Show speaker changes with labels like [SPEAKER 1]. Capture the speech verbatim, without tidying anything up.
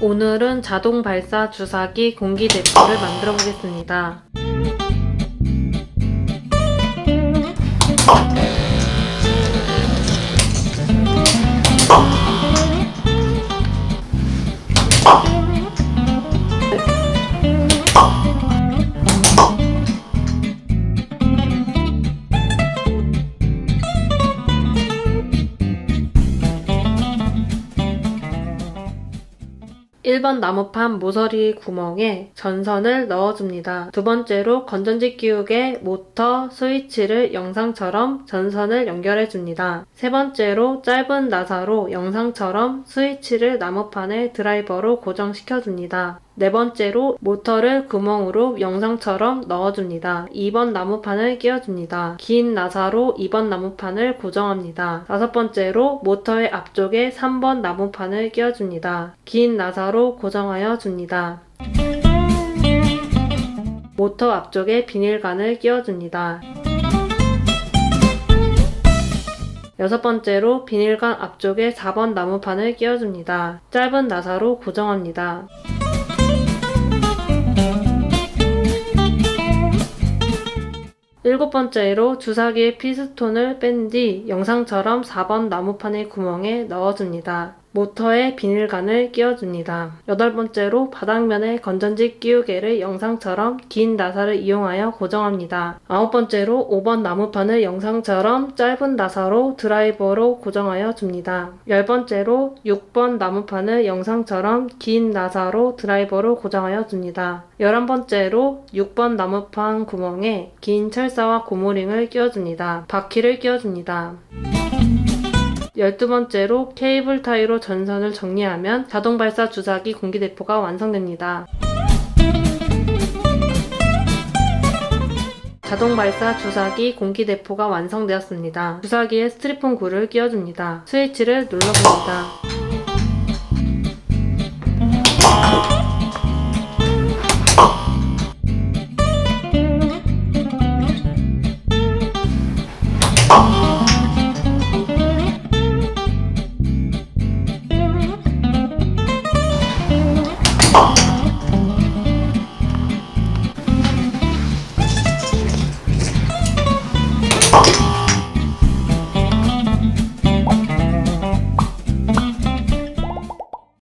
[SPEAKER 1] 오늘은 자동 발사 주사기 공기 대포를 만들어 보겠습니다. 일 번 나무판 모서리 구멍에 전선을 넣어줍니다. 두 번째로 건전지 끼우개, 모터, 스위치를 영상처럼 전선을 연결해줍니다. 세 번째로 짧은 나사로 영상처럼 스위치를 나무판에 드라이버로 고정시켜줍니다. 네 번째로 모터를 구멍으로 영상처럼 넣어줍니다. 이 번 나무판을 끼워줍니다. 긴 나사로 이 번 나무판을 고정합니다. 다섯 번째로 모터의 앞쪽에 삼 번 나무판을 끼워줍니다. 긴 나사로 고정하여 줍니다. 모터 앞쪽에 비닐관을 끼워줍니다. 여섯 번째로 비닐관 앞쪽에 사 번 나무판을 끼워줍니다. 짧은 나사로 고정합니다. 일곱 번째로 주사기의 피스톤을 뺀 뒤 영상처럼 사 번 나무판의 구멍에 넣어줍니다. 모터에 비닐관을 끼워줍니다. 여덟 번째로 바닥면에 건전지 끼우개를 영상처럼 긴 나사를 이용하여 고정합니다. 아홉 번째로 오 번 나무판을 영상처럼 짧은 나사로 드라이버로 고정하여 줍니다. 열 번째로 육 번 나무판을 영상처럼 긴 나사로 드라이버로 고정하여 줍니다. 열한 번째로 육 번 나무판 구멍에 긴 철사와 고무링을 끼워줍니다. 바퀴를 끼워줍니다. 열두 번째로 케이블 타이로 전선을 정리하면 자동 발사 주사기 공기 대포가 완성됩니다. 자동 발사 주사기 공기 대포가 완성되었습니다. 주사기에 스티로폼 굴을 끼워줍니다. 스위치를 눌러봅니다.